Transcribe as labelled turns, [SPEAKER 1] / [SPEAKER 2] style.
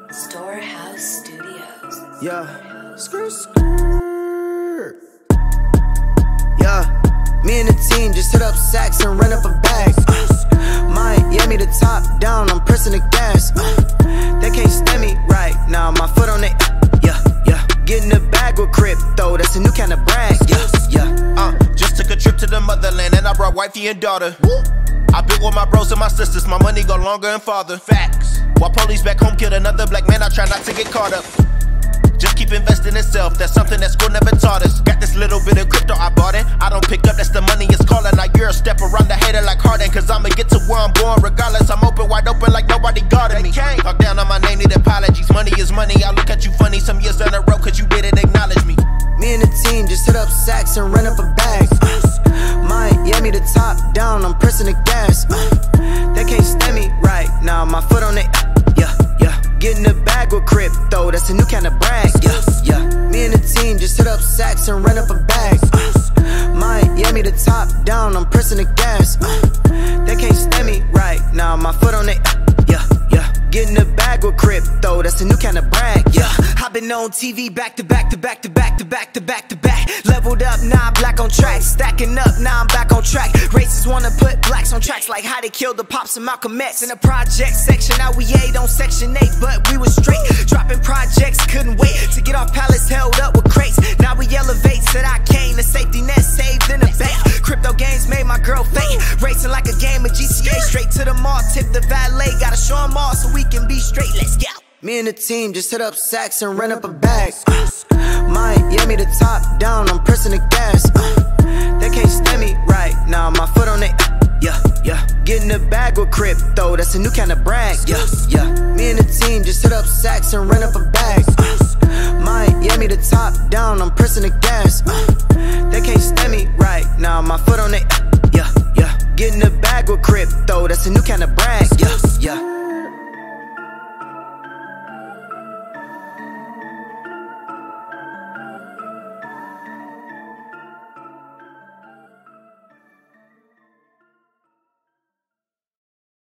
[SPEAKER 1] Storehouse Studios.
[SPEAKER 2] Yeah. Yeah. Me and the team just hit up Saks and rent up a bag. Miami the top down, I'm pressing the gas. They can't stand me right now, my foot on it. Yeah. Getting the bag with crypto, that's a new kind of brag. Yeah.
[SPEAKER 3] Just took a trip to the motherland and I brought wifey and daughter. I built with my bros and my sisters, my money go longer and farther. Facts. While police back home killed another black man, I try not to get caught up. Just keep investing in self, that's something that school never taught us. Got this little bit of crypto, I bought it. I don't pick up, that's the money it's calling. Now you're a step around the hater like Harden, cause I'ma get to where I'm born regardless. I'm open, wide open like nobody guarded me. Talk down on my name, need apologies. Money is money, I look at you funny some years down the road cause you didn't acknowledge me.
[SPEAKER 2] Me and the team just hit up Saks and rent up a bag. Miami the top down, I'm pressing the gas. They can't stand me right now, my foot on it. Yeah. Getting the bag with crypto, that's a new kind of brag. Yeah. Me and the team just hit up Saks and rent up a bag. Miami the top down, I'm pressing the gas. They can't stand me right now, my foot on it. Yeah. Getting the bag with crypto, that's a new kind of brag. Yeah. I've been on TV back to back to back to back to back to back to back. Leveled up, now I'm black on track. Stacking up, now I'm back on track. Racists wanna put blacks on tracks like how they killed the Pops and Malcolm X. In the project section, now we 8 on section 8, but we was straight. Dropping projects, couldn't wait to get off pallets held up with crates. Now we elevate, said I came, the safety net saved in the bank. Crypto games made my girl faint. Racing like a game of GTA, straight to the mall, tip the valet. Gotta show them all so we can be straight, let's go. Me and the team just hit up Saks and rent up a bag. Miami the top down, I'm pressing the gas. They can't stand me right now, my foot on it. Yeah. Getting the bag with crypto, that's a new kind of brag. Yeah. Me and the team just hit up Saks and rent up a bag. Miami the top down, I'm pressing the gas. They can't stand me right now, my foot on it. Yeah. Getting the bag with crypto, that's a new kind of brag. Yeah.